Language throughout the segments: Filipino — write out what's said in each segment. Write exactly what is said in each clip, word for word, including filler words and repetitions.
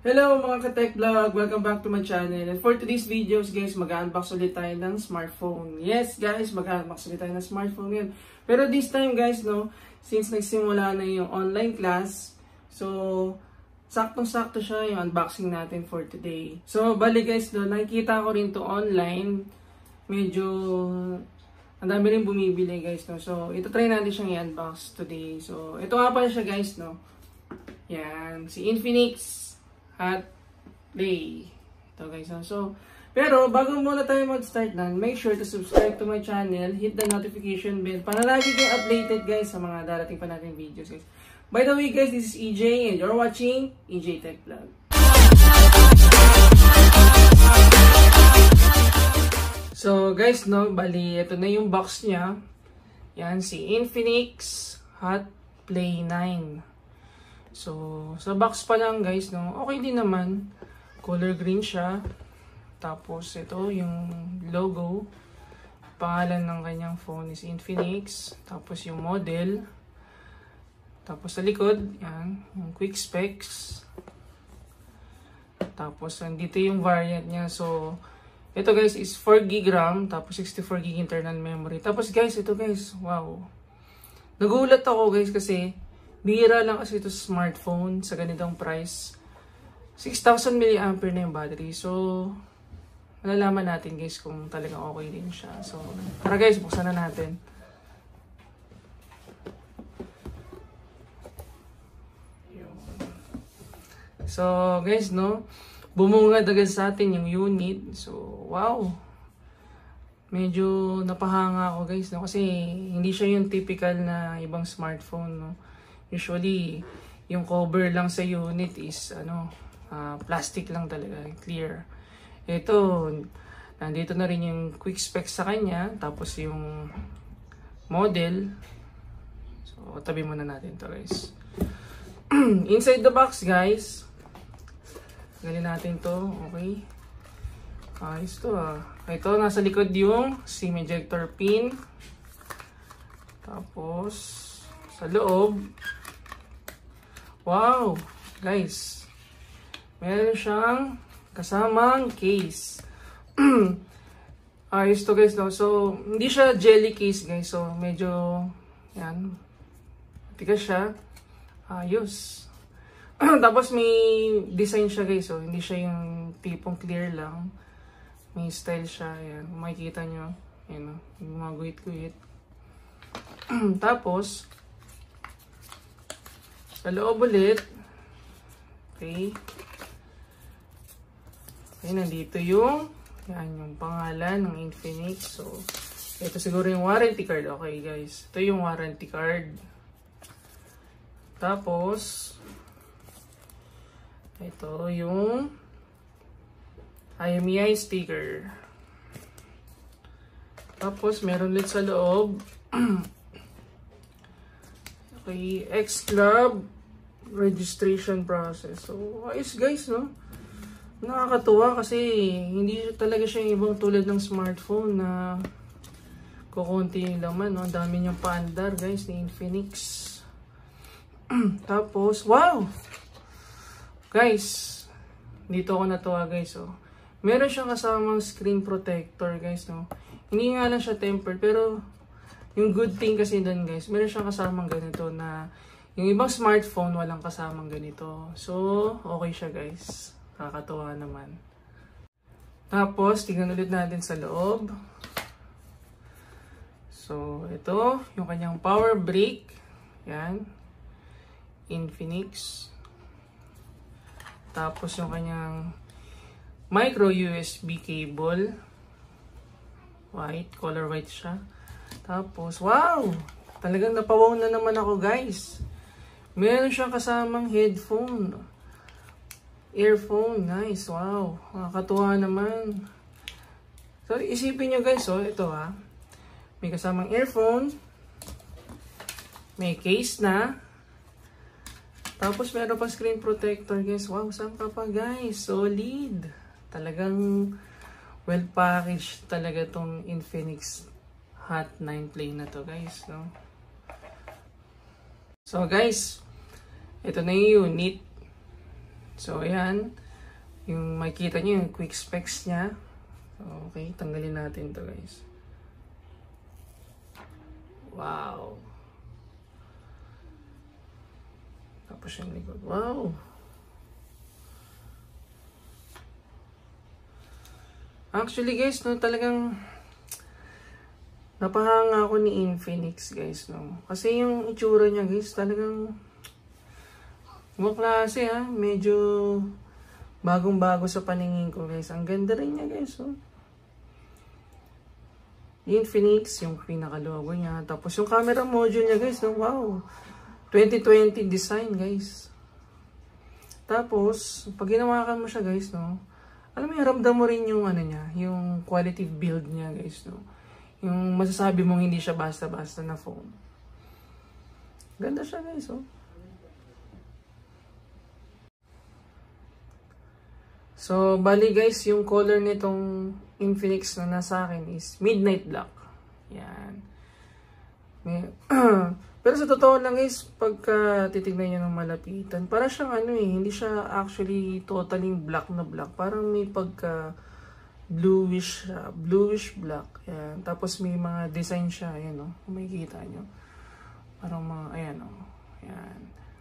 Hello mga ka-tech vlog! Welcome back to my channel. And for today's videos guys, mag-unbox ulit tayo ng smartphone. Yes guys, mag-unbox ulit tayo ng smartphone yun. Pero this time guys, no, since nagsimula na yung online class, so saktong-sakto siya yung unboxing natin for today. So bali guys, no, nakikita ko rin to online. Medyo ang dami rin bumibili guys, no. So ito try natin siyang i-unbox today. So ito nga pala siya guys, no. Yan, si Infinix Hot Play. Ito guys. So, pero bago muna tayo mag-start na, make sure to subscribe to my channel, hit the notification bell para lagi kayong updated guys sa mga darating pa natin videos guys. By the way guys, this is E J and you're watching E J Tech Vlog. So guys, no, bali, ito na yung box niya. Yan, si Infinix Hot Play nine. So, sa box pa lang guys, no, okay din naman. Color green siya. Tapos, ito yung logo. Pangalan ng kanyang phone is Infinix. Tapos, yung model. Tapos, sa likod, yan, yung quick specs. Tapos, nandito yung variant niya. So, ito guys is four gig RAM. Tapos, sixty-four gig internal memory. Tapos, guys, ito guys, wow. Nagulat ako guys kasi bihira lang kasi ito sa smartphone sa ganitong price. six thousand milliampere na yung battery. So, malalaman natin guys kung talagang okay din siya. So, tara guys, buksan na natin. So, guys, no, bumungad agad sa atin yung unit. So, wow. Medyo napahanga ako guys, no, kasi hindi siya yung typical na ibang smartphone, no. Usually, yung cover lang sa unit is ano, uh, plastic lang talaga, clear. Ito, nandito na rin yung quick specs sa kanya, tapos yung model. So, tabi muna natin to guys. Inside the box guys, galing natin to, okay. Ayos to ah. Ito, nasa likod yung SIM ejector pin. Tapos, sa loob, wow, guys, meron siyang kasamang case. Ayos to guys, no? So, hindi siya jelly case guys. So, medyo, yan, tigas siya. Ayos. Tapos, may design siya guys. So, hindi siya yung tipong clear lang. May style siya. Yan, kung makikita nyo. Yan, no? Yung mga guhit-guhit. Tapos, sa loob ulit, okay, okay, nandito yung, yan, yung pangalan ng Infinix. So, ito siguro yung warranty card. Okay guys, ito yung warranty card. Tapos, ito yung I M E I sticker. Tapos, meron ulit sa loob, okay, X-Club registration process. So, ayos guys, no? Nakakatuwa kasi hindi talaga siya yung ibang tulad ng smartphone na kukunti yung laman, no? Dami niyang paandar guys ni Infinix. Tapos, wow! Guys, dito ako natuwa guys, oh. Meron siyang kasamang screen protector guys, no? Hindi nga lang siya tempered, pero yung good thing kasi doon guys, meron siyang kasamang ganito na yung ibang smartphone walang kasamang ganito. So, okay siya guys. Kakatuwa naman. Tapos, tingnan ulit natin sa loob. So, ito, yung kanyang power brick. Yan. Infinix. Tapos, yung kanyang micro U S B cable. White, color white siya. Tapos, wow! Talagang napawaw na naman ako guys. Meron siyang kasamang headphone. Earphone. Nice. Wow. Nakakatuwa naman. So, isipin nyo guys, oh, ito ha. May kasamang earphone. May case na. Tapos, meron pa screen protector guys. Wow, saan ka pa guys? Solid. Talagang well packaged talaga tong Infinix Hot nine Play na to guys, no? So guys, ito na yung unit. So, ayan. Yung makikita nyo yung quick specs niya. So, okay, tanggalin natin to guys. Wow. Tapos yung likod. Wow. Actually guys, no, talagang napahanga ako ni Infinix guys, no. Kasi yung itsura niya guys, talagang ibang klase ha. Medyo bagong-bago sa paningin ko guys. Ang ganda rin niya guys, oh. Infinix, yung pinaka-logo niya. Tapos yung camera module niya guys, no, wow. twenty twenty design guys. Tapos, pag ginawakan mo siya guys, no, alam mo yung ramdam mo rin yung ano niya, yung quality build niya guys, no. Yung masasabi mong hindi siya basta-basta na phone. Ganda siya guys, oh. So, bali guys, yung color nitong Infinix na nasa akin is Midnight Black. Yan. May, pero sa totoo lang guys, pagka titignan nyo ng malapitan, para siyang ano eh, hindi siya actually totally black na black. Parang may pagka bluish, uh, bluish black. Yan. Tapos may mga design siya, ayan o, oh, kung makikita nyo. Parang mga, ayan o, oh, ayan.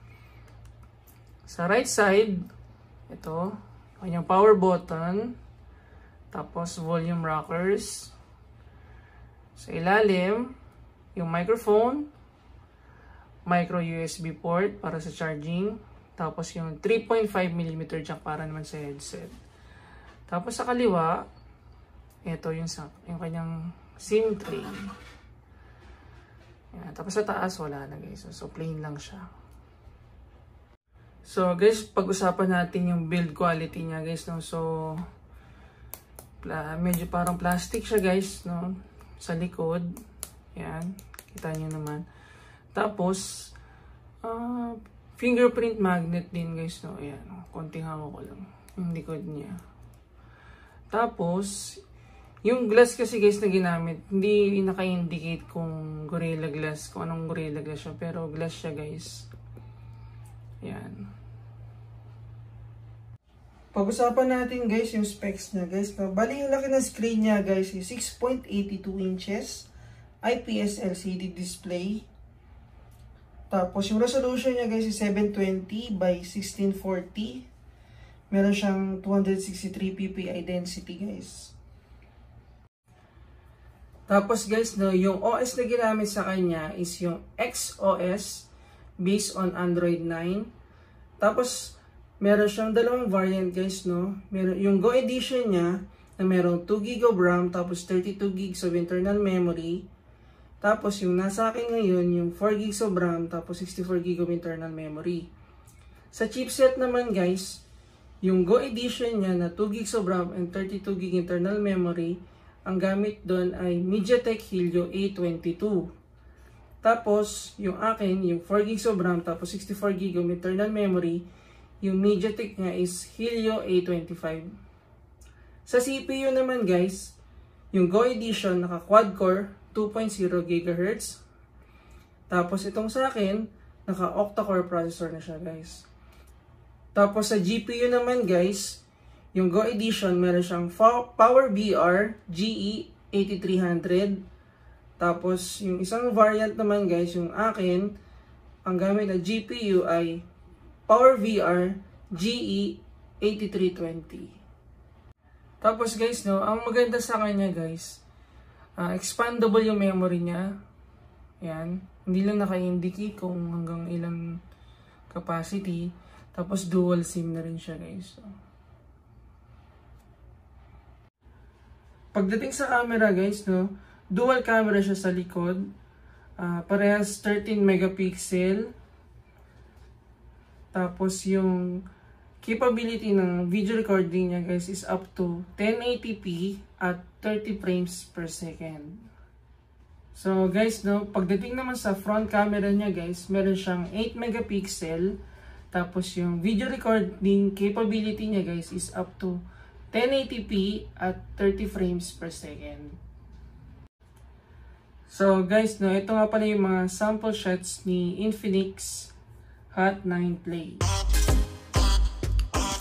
Sa right side, ito, kanyang power button, tapos volume rockers. Sa ilalim, yung microphone, micro U S B port para sa charging, tapos yung three point five millimeter jack para naman sa headset. Tapos sa kaliwa, ito yung, yung kanyang SIM tray. Yan. Tapos sa taas, wala na guys. So, plain lang siya. So guys, pag-usapan natin yung build quality niya guys, no. So medyo parang plastic siya guys, no, sa likod. Yan, kita niyo naman. Tapos uh, fingerprint magnet din guys, no. Ayan, konting hawak ko lang yung likod niya. Tapos yung glass kasi guys na ginamit, hindi naka-indicate kung Gorilla Glass, kung anong Gorilla Glass siya, pero glass siya guys. Yan. Pag-usapan natin guys yung specs niya guys. Bali yung laki ng screen niya guys is six point eight two inches. I P S L C D display. Tapos yung resolution niya guys is seven twenty by sixteen forty. Meron siyang two sixty-three P P I density guys. Tapos guys, no, yung O S na ginamit sa kanya is yung X O S based on Android nine. Tapos meron siyang dalawang variant guys, no. Meron yung Go edition niya na merong two gigabytes of RAM tapos thirty-two gigabytes of internal memory. Tapos yung nasa akin ngayon yung four gigabytes of RAM tapos sixty-four gigabytes of internal memory. Sa chipset naman guys, yung Go edition niya na two gigabytes of RAM and thirty-two gigabytes internal memory, ang gamit doon ay MediaTek Helio A twenty-two. Tapos, yung akin, yung four gigabytes of RAM tapos sixty-four gigabytes of internal memory, yung MediaTek nga is Helio A twenty-five. Sa C P U naman guys, yung Go edition naka quad-core two point zero gigahertz. Tapos itong sa akin, naka octa-core processor na siya guys. Tapos sa G P U naman guys, yung Go edition meron siyang PowerVR G E eighty-three hundred. Tapos, yung isang variant naman guys, yung akin, ang gamit na G P U ay PowerVR G E eighty-three twenty. Tapos guys, no, ang maganda sa kanya guys, uh, expandable yung memory niya. Yan. Hindi lang naka-indicate kung hanggang ilang capacity. Tapos dual SIM na rin siya guys. So, pagdating sa camera guys, no, dual camera siya sa likod. Uh, parehas thirteen megapixel. Tapos yung capability ng video recording niya guys is up to ten eighty p at thirty frames per second. So guys, no, pagdating naman sa front camera niya guys, meron siyang eight megapixel. Tapos yung video recording capability niya guys is up to ten eighty p at thirty frames per second. So guys, no, ito nga pala yung mga sample shots ni Infinix Hot nine Play.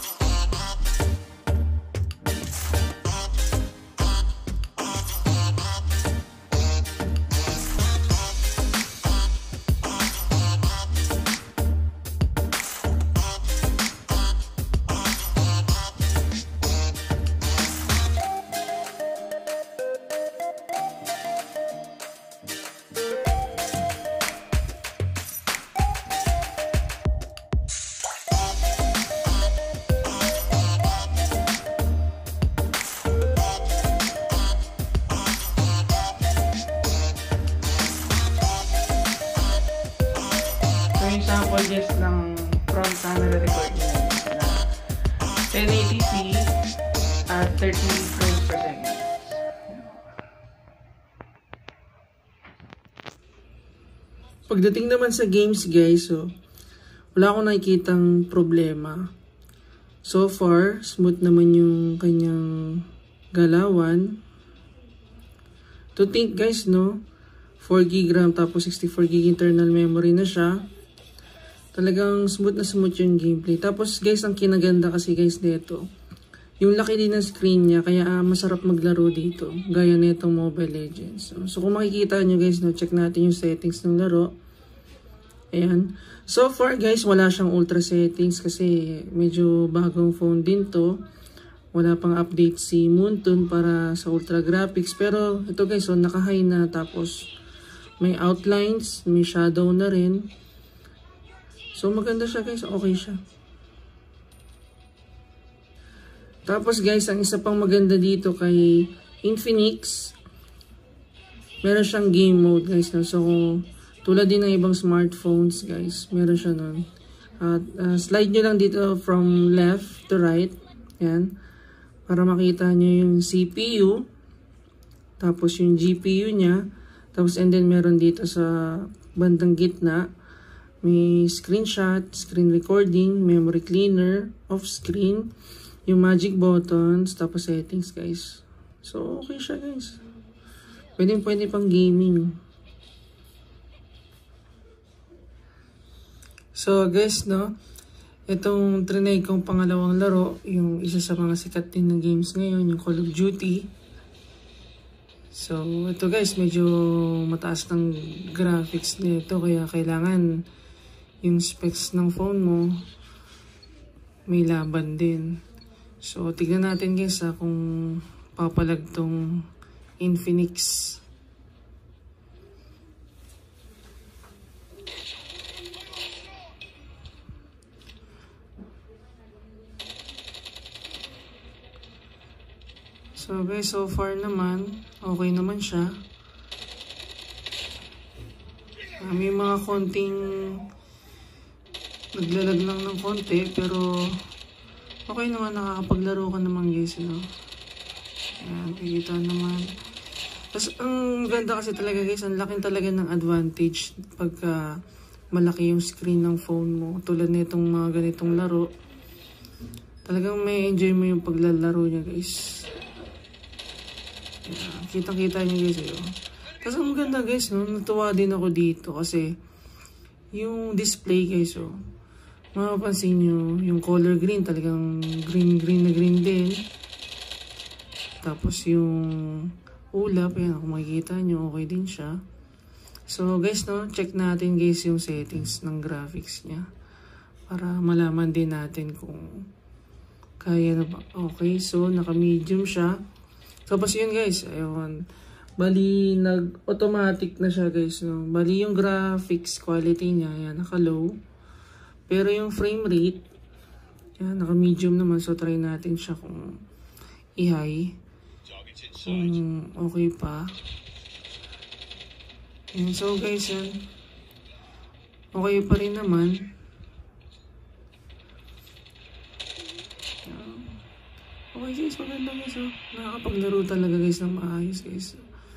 ten eighty p at thirty frames per second. Pagdating naman sa games guys, so wala akong nakikitang problema. So far, smooth naman yung kanyang galawan. To think guys, no, four gig RAM tapos sixty-four gig internal memory na siya. Talagang smooth na smooth yung gameplay. Tapos guys, ang kinaganda kasi guys dito, yung laki din ng screen niya, kaya uh, masarap maglaro dito. Gaya nitong Mobile Legends. So, so kung makikita nyo guys, no, check natin yung settings ng laro. Ayan. So far guys, wala siyang ultra settings kasi medyo bagong phone din to. Wala pang update si Moonton para sa ultra graphics. Pero ito guys, so naka-high na, tapos may outlines, may shadow na rin. So maganda siya guys, okay siya. Tapos guys, ang isa pang maganda dito kay Infinix, meron siyang game mode guys. No? So tulad din ng ibang smartphones guys, meron siya nun. At uh, slide nyo lang dito from left to right. Yan. Para makita nyo yung C P U. Tapos yung G P U nya. Tapos and then meron dito sa bandang gitna. May screenshot, screen recording, memory cleaner, off screen. Yung magic buttons. Tapos settings guys. So okay siya guys. Pwede pwede pang gaming. So guys, no, itong trinay kong pangalawang laro, yung isa sa mga sikat din ng games ngayon, yung Call of Duty. So ito guys, medyo mataas ng graphics nito, kaya kailangan yung specs ng phone mo may laban din. So tignan natin guys ha, kung papalag tong Infinix. So guys, so far naman, okay naman siya. Uh, may mga konting naglalag lang ng konti, pero okay naman, nakakapaglaro ka naman guys, no? Ayan, kikita naman. Tapos ang ganda kasi talaga guys, ang laking talaga ng advantage pagka malaki yung screen ng phone mo. Tulad nitong mga ganitong laro, talagang may enjoy mo yung paglalaro niya guys. Yeah, kitang-kita nyo guys eh. Tapos ang maganda guys, no, natuwa din ako dito kasi yung display guys, oh, mapapansin nyo yung color green, talagang green green na green din. Tapos yung ulap, yan, kung makikita nyo, okay din siya. So guys, no, check natin guys yung settings ng graphics niya para malaman din natin kung kaya na ba. Okay, so naka-medium siya. Tapos yun guys, ayun. Bali, nag-automatic na siya guys, no? Bali yung graphics quality niya, yan, naka-low. Pero yung frame rate, yan, naka-medium naman. So try natin siya kung i-high. Kung okay pa. Yan, so guys, yan. Okay pa rin naman. Okay guys, maganda guys, oh. Nakakapaglaro talaga guys ng maayos guys.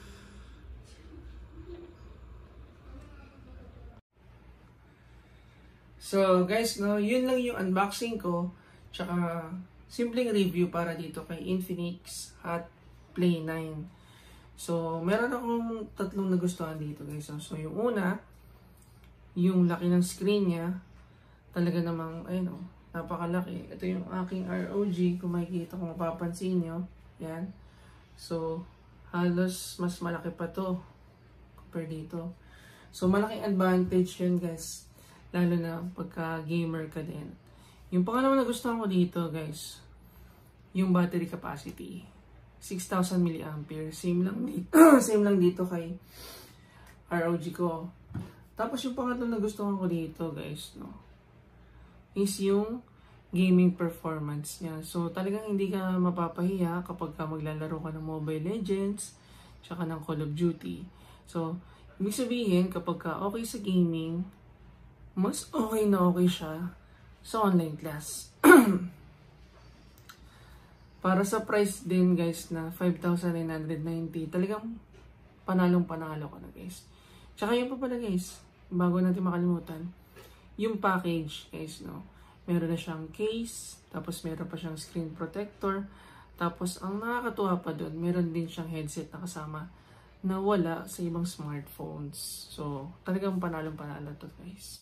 So guys, no, yun lang yung unboxing ko. Tsaka simpleng review para dito kay Infinix Hot Play nine. So meron akong tatlong nagustuhan dito guys. So yung una, yung laki ng screen niya. Talaga namang, ayun oh, napakalaki. Ito yung aking R O G. Kung makikita, kung mapapansin nyo. Yan. So, halos mas malaki pa to compare dito. So, malaking advantage yun guys. Lalo na pagka gamer ka din. Yung pangalawa na gusto ko dito guys, yung battery capacity. six thousand milliampere. Same lang dito. Same lang dito kay R O G ko. Tapos yung pangatlo na gusto ko dito guys, no, is yung gaming performance niya. So talagang hindi ka mapapahiya kapag ka maglalaro ka ng Mobile Legends tsaka ng Call of Duty. So ibig sabihin, kapag ka okay sa gaming, mas okay na okay siya sa online class. Para sa price din guys na five thousand nine hundred ninety, talagang panalong panalo ko na guys. Tsaka yun pa pala guys, bago natin makalimutan, yung package guys, no? Meron na siyang case, tapos meron pa siyang screen protector, tapos ang nakakatuwa pa doon, meron din siyang headset na kasama na wala sa ibang smartphones. So, talagang panalong panalo to guys.